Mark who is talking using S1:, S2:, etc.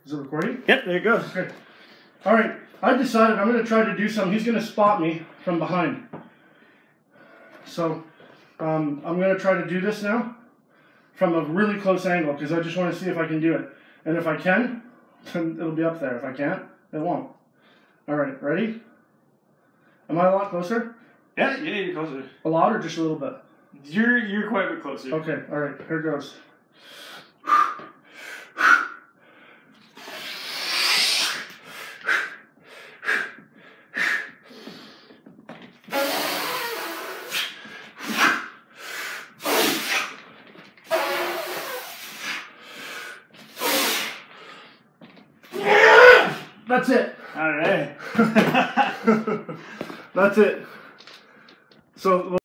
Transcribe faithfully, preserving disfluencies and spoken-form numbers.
S1: Is it recording?
S2: Yep, there it goes.
S1: Okay. All right. I decided I'm going to try to do something. He's going to spot me from behind. So um, I'm going to try to do this now from a really close angle because I just want to see if I can do it. And if I can, then it'll be up there. If I can't, it won't. All right. Ready? Am I a lot closer?
S2: Yeah, yeah, you're closer.
S1: A lot or just a little bit?
S2: You're you're quite a bit closer.
S1: Okay. All right. Here goes. That's it.
S2: All right.
S1: That's it. So